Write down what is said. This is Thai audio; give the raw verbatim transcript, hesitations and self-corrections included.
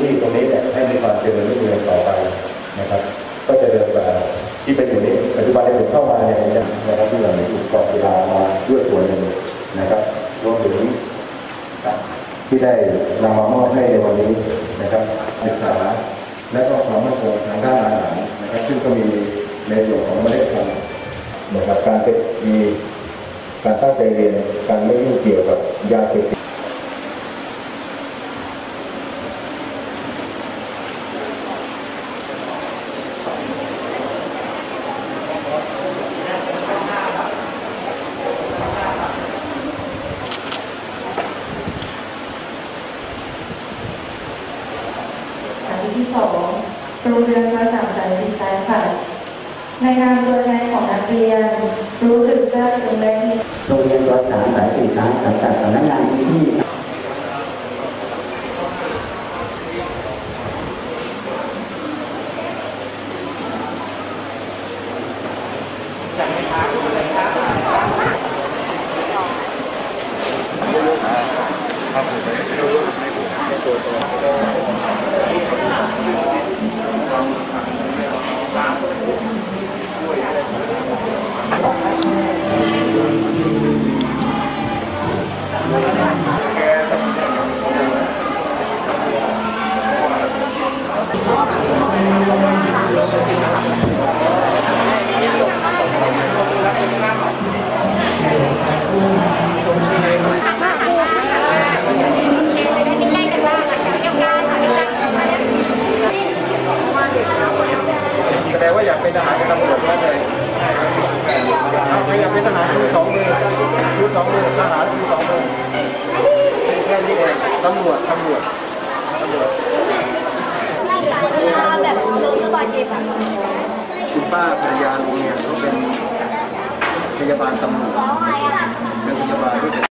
ที่ตรงนี้เนี่ยให้มีความเจริญรุ่งเรืองต่อไปนะครับก็จะเดินแบบที่เป็นอยู่นี้ปัจจุบันที่ผมเข้ามาเนี่ยนะครับที่เราในอุปกรณ์กีฬามาด้วยส่วนหนึ่งนะครับรวมถึงที่ได้นำมามอบให้ในวันนี้นะครับศึกษาและก็ความมั่นคงทางด้านอาหารนะครับซึ่งก็มีในส่วนของเมล็ดพันธุ์นะครับการเป็นมีการตั้งใจเรียนการไม่ยุ่งเกี่ยวกับยาเสพติดที่สองโรงเรียนวัดสามสายสินใจค่ะในนามตัวแทนของนักเรียนรู้สึกซาบซึ้งและดีโรงเรียนวัดสามสายสินใจสังกัดสำนักงานพื้นที่จัดไม่ค้างเลยครับครับผมไม่รู้ไม่รู้ไม่ตัวตัวแสดงว่าอยากเป็นทหารกับตำรวจนั่นเลยเอาใครอยากเป็นทหารคือสองมือคือสองมือทหารคือสองมือแค่นี้เองตำรวจตำรวจตำรวจแบบโดนบาดเจ็บอ่ะคุณป้าภรรยาลุงเนี่ยเขาเป็นพยาบาลตำรวจเป็นพยาบาลด้วย